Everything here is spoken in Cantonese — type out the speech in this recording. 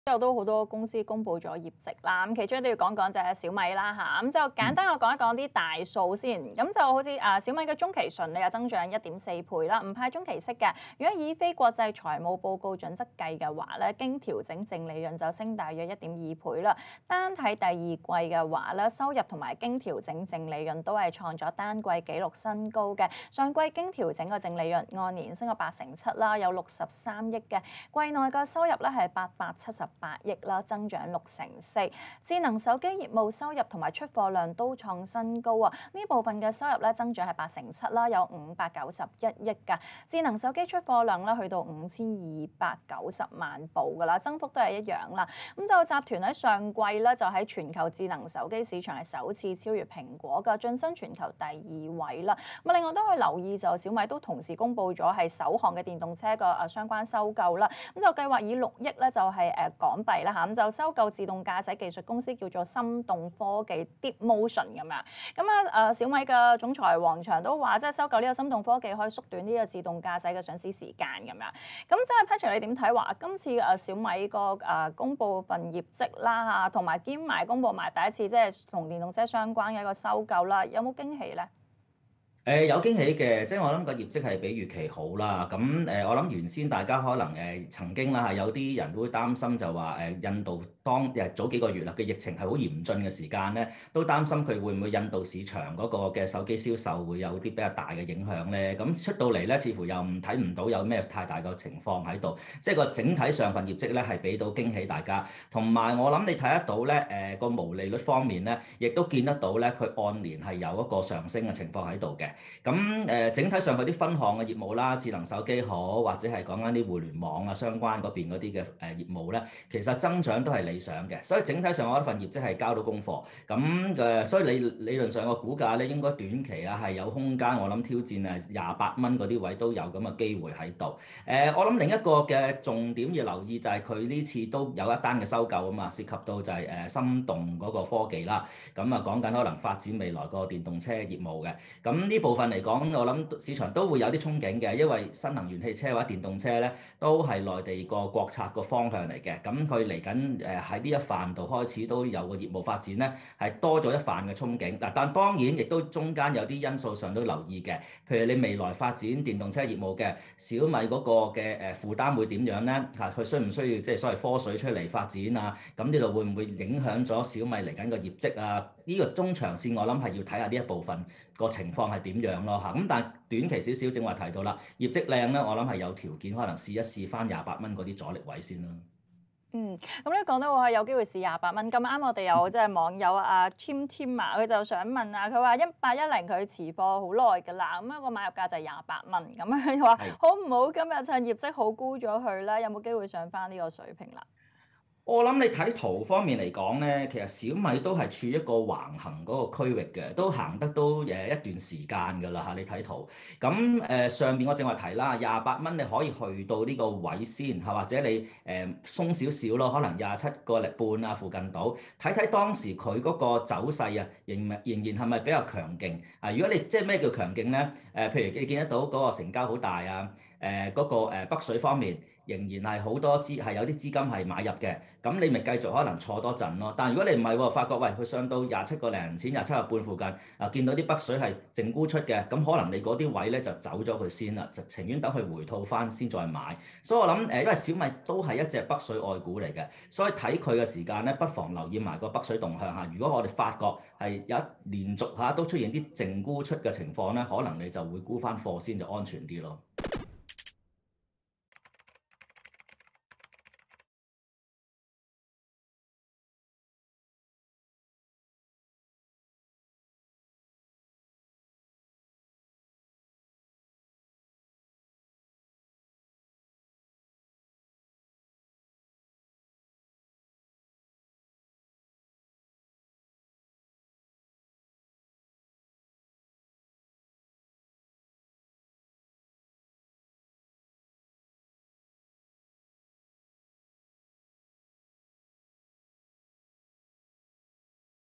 之後都好多公司公布咗業績啦，咁其中都要講講就係小米啦嚇，咁就簡單我講一講啲大數先，咁就好似小米嘅中期純利增長1.4倍啦，唔派中期息嘅。如果以非國際財務報告準則計嘅話咧，經調整淨利潤就升大約1.2倍啦。單睇第二季嘅話咧，收入同埋經調整淨利潤都係創咗單季紀錄新高嘅。上季經調整嘅淨利潤按年升咗8.7%啦，有63億嘅。季內嘅收入咧係878億啦，增長6.4%。智能手機業務收入同埋出貨量都創新高啊！呢部分嘅收入咧增長係8.7%啦，有591億㗎。智能手機出貨量咧去到5290萬部㗎啦，增幅都係一樣啦。咁就集團喺上季咧就喺全球智能手機市場係首次超越蘋果嘅，晉身全球第2位啦。咁另外都可以留意就小米都同時公布咗係首項嘅電動車嘅相關收購啦。咁就計劃以6億咧就係港幣啦嚇，咁就收購自動駕駛技術公司叫做心動科技 Deep Motion 咁樣。咁小米嘅總裁黃長都話，即係收購呢個心動科技可以縮短呢個自動駕駛嘅上市時間咁樣。咁即係 Patrick 你點睇話今次小米個公布份業績啦嚇，同埋兼埋公布埋第一次即係同電動車相關嘅一個收購啦，有冇驚喜咧？ 有驚喜嘅，即係我諗個業績係比預期好啦。咁我諗原先大家可能曾經啦，有啲人都會擔心就話印度早幾個月啦嘅疫情係好嚴峻嘅時間咧，都擔心佢會唔會印度市場嗰個嘅手機銷售會有啲比較大嘅影響咧。咁出到嚟咧，似乎又睇唔到有咩太大嘅情況喺度，即係個整體上份業績咧係俾到驚喜大家。同埋我諗你睇得到咧，個毛利率方面咧，亦都見得到咧，佢按年係有一個上升嘅情況喺度嘅。咁整體上佢啲分項嘅業務啦，智能手機好，或者係講緊啲互聯網啊相關嗰邊嗰啲嘅業務咧，其實增長都係理想嘅，所以整體上我覺得份業績係交到功課。咁所以理論上個股價咧應該短期啊係有空間，我諗挑戰28蚊嗰啲位都有咁嘅機會喺度。我諗另一個嘅重點要留意就係佢呢次都有一單嘅收購啊嘛，涉及到就係心動嗰個科技啦。咁講緊可能發展未來個電動車業務嘅。咁呢部分嚟講，我諗市場都會有啲憧憬嘅，因為新能源汽車或者電動車咧，都係內地個國策個方向嚟嘅。咁佢嚟緊喺呢一範度開始都有個業務發展咧，係多咗一範嘅憧憬。嗱，但當然亦都中間有啲因素上都留意嘅，譬如你未來發展電動車業務嘅小米嗰個嘅負擔會點樣咧？嚇，佢需唔需要即係所謂科水出嚟發展啊？咁呢度會唔會影響咗小米嚟緊個業績啊？呢個中長線我諗係要睇下呢一部分個情況係點樣咯嚇。咁但係短期少少，正話提到啦，業績靚咧，我諗係有條件可能試一試翻28蚊嗰啲阻力位先啦。 咁你講到話有機會試28蚊，咁啱我哋有即係網友Tim 啊，佢就想問啊，佢話1810佢持貨好耐㗎啦，咁個買入價就係28蚊，咁佢話好唔好今日趁業績好沽咗佢咧？有冇機會上翻呢個水平啦？ 我諗你睇圖方面嚟講咧，其實小米都係處於一個橫行嗰個區域嘅，都行得都一段時間㗎啦嚇。你睇圖，咁上邊我正話提啦，28蚊你可以去到呢個位先，係或者你鬆少少咯，可能27個半啊附近度，睇睇當時佢嗰個走勢啊，仍然係咪比較強勁啊？如果你即係咩叫強勁咧？譬如你見得到嗰個成交好大啊，嗰個北水方面。仍然係好多係有啲資金係買入嘅，咁你咪繼續可能坐多陣咯。但係如果你唔係喎，發覺喂佢上到27個零錢、27個半附近，見到啲北水係淨沽出嘅，咁可能你嗰啲位咧就走咗佢先啦，就情願等佢回吐翻先再買。所以我諗因為小米都係一隻北水愛股嚟嘅，所以睇佢嘅時間咧，不妨留意埋個北水動向嚇。如果我哋發覺係有一連續都出現啲淨沽出嘅情況咧，可能你就會沽翻貨先就安全啲咯。